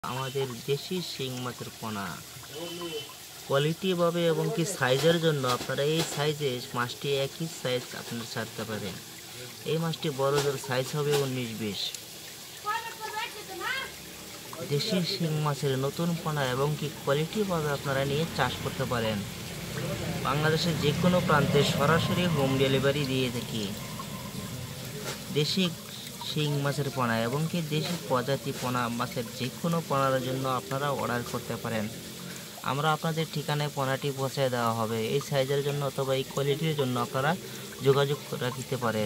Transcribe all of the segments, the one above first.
আমাদের দেশি শিং মাছের পোনা কোয়ালিটিভাবে এবং কি সাইজের জন্য আপনারা এই সাইজে মাছটি একই সাইজ আপনারা ছাড়তে পারেন। এই মাছটি বড়দের সাইজ হবে 19-20। দেশি শিং মাছের নতুন পোনা এবং কি কোয়ালিটিভাবে আপনারা নিয়ে চাষ করতে পারেন। বাংলাদেশের যে কোনো প্রান্তে সরাসরি হোম ডেলিভারি দিয়ে থাকি। দেশি শিং মাছের পোনা এবং কি দেশি প্রজাতি পোনা মাছের যে কোনো পোনার জন্য আপনারা অর্ডার করতে পারেন। আমরা আপনাদের ঠিকানায় পোনাটি পৌঁছে দেওয়া হবে। এই সাইজের জন্য অথবা এই কোয়ালিটির জন্য আপনারা যোগাযোগ রাখতে পারেন।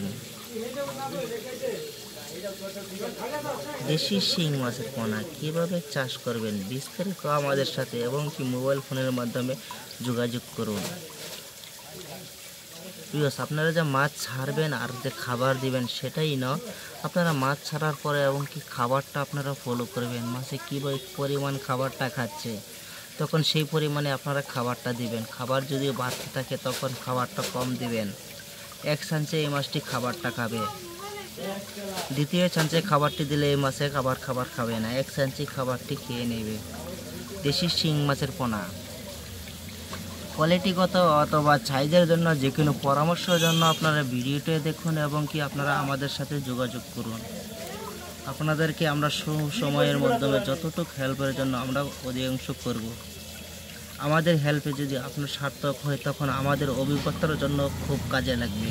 দেশি শিং মাছের পোনা কীভাবে চাষ করবেন বিস্তারিত আমাদের সাথে এবং কি মোবাইল ফোনের মাধ্যমে যোগাযোগ করুন। প্রিয়স, আপনারা যে মাছ ছাড়বেন আর যে খাবার দিবেন সেটাই না, আপনারা মাছ ছাড়ার পরে এবং কি খাবারটা আপনারা ফলো করবেন। মাছে কী পরিমাণ খাবারটা খাচ্ছে তখন সেই পরিমাণে আপনারা খাবারটা দিবেন। খাবার যদি বাড়তে থাকে তখন খাবারটা কম দিবেন। এক চান্সে এই মাছটি খাবারটা খাবে, দ্বিতীয় চান্সে খাবারটি দিলে এই মাছে খাবার খাবে না, এক চান্সে খাবারটি খেয়ে নেবে। দেশি শিং মাছের পোনা কোয়ালিটিগত অথবা সাইজের জন্য যে কোনো পরামর্শের জন্য আপনারা ভিডিওটি দেখুন এবং কি আপনারা আমাদের সাথে যোগাযোগ করুন। আপনাদেরকে আমরা সময়ের মাধ্যমে যতটুকু হেল্পের জন্য আমরা অধিকাংশ করব। আমাদের হেল্পে যদি আপনার সার্থক হয় তখন আমাদের অভিজ্ঞতার জন্য খুব কাজে লাগবে।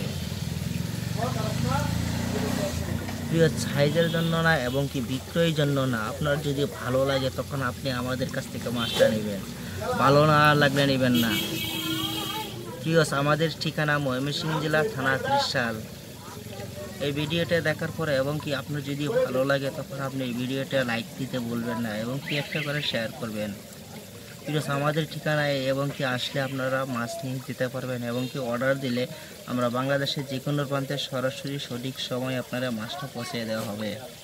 প্রিয়, সাইজের জন্য না এবং কি বিক্রয়ের জন্য না, আপনার যদি ভালো লাগে তখন আপনি আমাদের কাছ থেকে মাছটা নেবেন, ভালো না লাগলে নেবেন না। প্রিয়, আমাদের ঠিকানা ময়মনসিংহ জেলা, থানা ত্রিশাল। এই ভিডিওটা দেখার পরে এবং কি আপনার যদি ভালো লাগে তখন আপনি এই ভিডিওটা লাইক দিতে ভুলবেন না এবং কি একটা করে শেয়ার করবেন। প্রিয়, আমাদের ঠিকানায় এবং কি আসলে আপনারা মাছ নিয়ে যেতে পারবেন এবং কি অর্ডার দিলে আমরা বাংলাদেশের যে কোনো প্রান্তে সরাসরি সঠিক সময় আপনারা মাছটা পৌঁছে দেওয়া হবে।